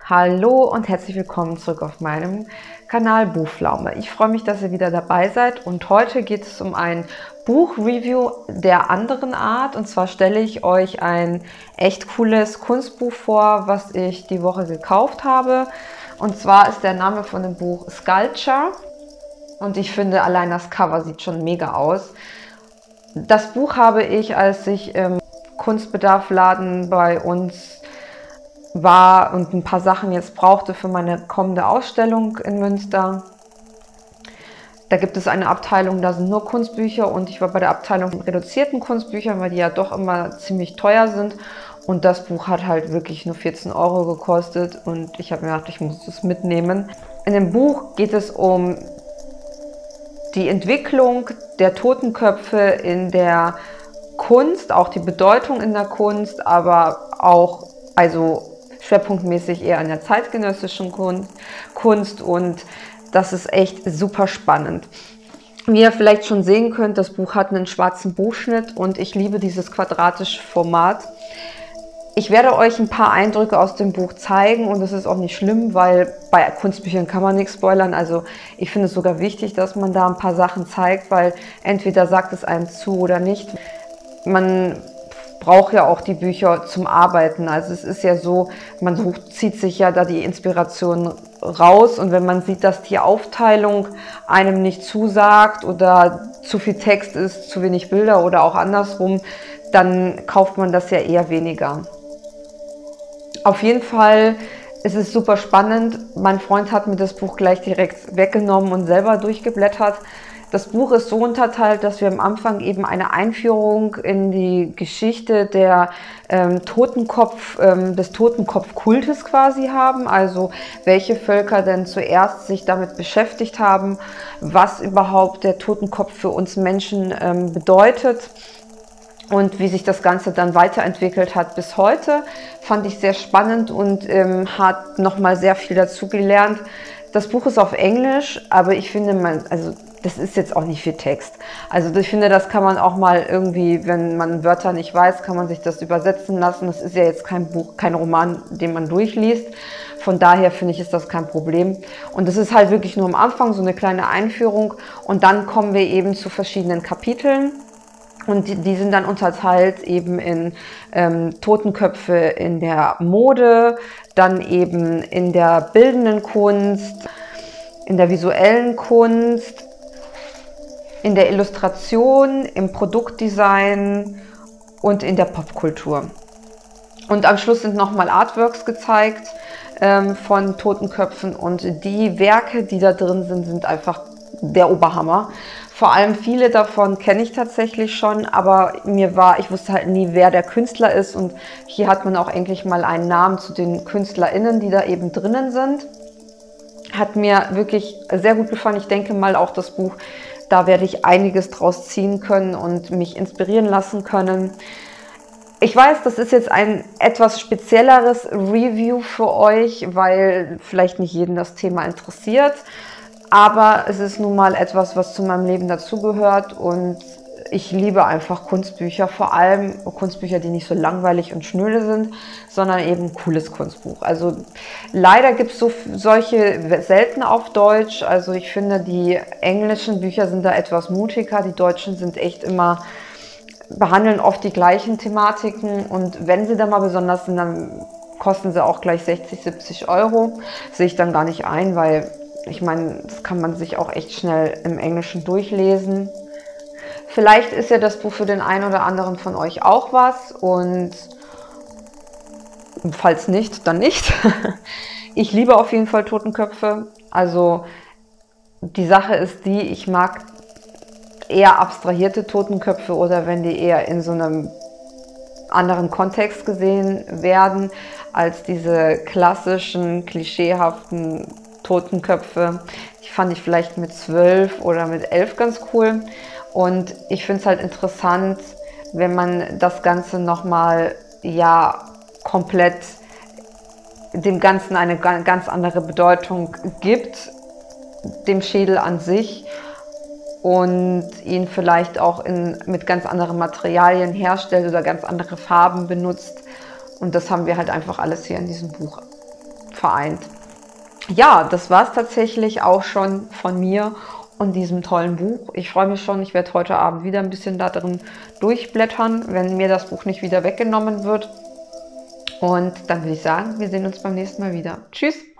Hallo und herzlich willkommen zurück auf meinem Kanal Buchpflaume. Ich freue mich, dass ihr wieder dabei seid und heute geht es um ein Buchreview der anderen Art. Und zwar stelle ich euch ein echt cooles Kunstbuch vor, was ich die Woche gekauft habe. Und zwar ist der Name von dem Buch Sculpture und ich finde, allein das Cover sieht schon mega aus. Das Buch habe ich, als ich im Kunstbedarfladen bei uns war und ein paar Sachen jetzt brauchte für meine kommende Ausstellung in Münster. Da gibt es eine Abteilung, da sind nur Kunstbücher und ich war bei der Abteilung von reduzierten Kunstbüchern, weil die ja doch immer ziemlich teuer sind. Und das Buch hat halt wirklich nur 14 € gekostet und ich habe mir gedacht, ich muss es mitnehmen. In dem Buch geht es um die Entwicklung der Totenköpfe in der Kunst, auch die Bedeutung in der Kunst, aber auch schwerpunktmäßig eher an der zeitgenössischen Kunst und das ist echt super spannend. Wie ihr vielleicht schon sehen könnt, das Buch hat einen schwarzen Buchschnitt und ich liebe dieses quadratische Format. Ich werde euch ein paar Eindrücke aus dem Buch zeigen und das ist auch nicht schlimm, weil bei Kunstbüchern kann man nichts spoilern. Also ich finde es sogar wichtig, dass man da ein paar Sachen zeigt, weil entweder sagt es einem zu oder nicht. Man braucht ja auch die Bücher zum Arbeiten. Also es ist ja so, man zieht sich ja da die Inspiration raus und wenn man sieht, dass die Aufteilung einem nicht zusagt oder zu viel Text ist, zu wenig Bilder oder auch andersrum, dann kauft man das ja eher weniger. Auf jeden Fall ist es super spannend. Mein Freund hat mir das Buch gleich direkt weggenommen und selber durchgeblättert. Das Buch ist so unterteilt, dass wir am Anfang eben eine Einführung in die Geschichte der des Totenkopfkultes quasi haben. Also welche Völker denn zuerst sich damit beschäftigt haben, was überhaupt der Totenkopf für uns Menschen bedeutet. Und wie sich das Ganze dann weiterentwickelt hat bis heute, fand ich sehr spannend und hat nochmal sehr viel dazu gelernt. Das Buch ist auf Englisch, aber ich finde, das ist jetzt auch nicht viel Text. Also ich finde, das kann man auch mal irgendwie, wenn man Wörter nicht weiß, kann man sich das übersetzen lassen. Das ist ja jetzt kein Buch, kein Roman, den man durchliest. Von daher finde ich, ist das kein Problem. Und das ist halt wirklich nur am Anfang so eine kleine Einführung und dann kommen wir eben zu verschiedenen Kapiteln. Und die sind dann unterteilt eben in Totenköpfe in der Mode, dann eben in der bildenden Kunst, in der visuellen Kunst, in der Illustration, im Produktdesign und in der Popkultur. Und am Schluss sind nochmal Artworks gezeigt von Totenköpfen und die Werke, die da drin sind, sind einfach der Oberhammer. Vor allem viele davon kenne ich tatsächlich schon, aber ich wusste halt nie, wer der Künstler ist und hier hat man auch endlich mal einen Namen zu den KünstlerInnen, die da eben drinnen sind. Hat mir wirklich sehr gut gefallen. Ich denke mal auch das Buch, da werde ich einiges draus ziehen können und mich inspirieren lassen können. Ich weiß, das ist jetzt ein etwas spezielleres Review für euch, weil vielleicht nicht jeden das Thema interessiert. Aber es ist nun mal etwas, was zu meinem Leben dazugehört und ich liebe einfach Kunstbücher, vor allem Kunstbücher, die nicht so langweilig und schnöde sind, sondern eben ein cooles Kunstbuch. Also leider gibt es solche selten auf Deutsch, also ich finde, die englischen Bücher sind da etwas mutiger, die deutschen sind echt immer, behandeln oft die gleichen Thematiken und wenn sie dann mal besonders sind, dann kosten sie auch gleich 60, 70 €. Sehe ich dann gar nicht ein, weil ich meine, das kann man sich auch echt schnell im Englischen durchlesen. Vielleicht ist ja das Buch für den einen oder anderen von euch auch was und falls nicht, dann nicht. Ich liebe auf jeden Fall Totenköpfe. Also die Sache ist die, ich mag eher abstrahierte Totenköpfe oder wenn die eher in so einem anderen Kontext gesehen werden, als diese klassischen, klischeehaften Totenköpfe. Die fand ich vielleicht mit 12 oder mit 11 ganz cool. Und ich finde es halt interessant, wenn man das Ganze nochmal komplett dem Ganzen eine ganz andere Bedeutung gibt, dem Schädel an sich und ihn vielleicht auch mit ganz anderen Materialien herstellt oder ganz andere Farben benutzt. Und das haben wir halt einfach alles hier in diesem Buch vereint. Ja, das war es tatsächlich auch schon von mir und diesem tollen Buch. Ich freue mich schon, ich werde heute Abend wieder ein bisschen da drin durchblättern, wenn mir das Buch nicht wieder weggenommen wird. Und dann würde ich sagen, wir sehen uns beim nächsten Mal wieder. Tschüss!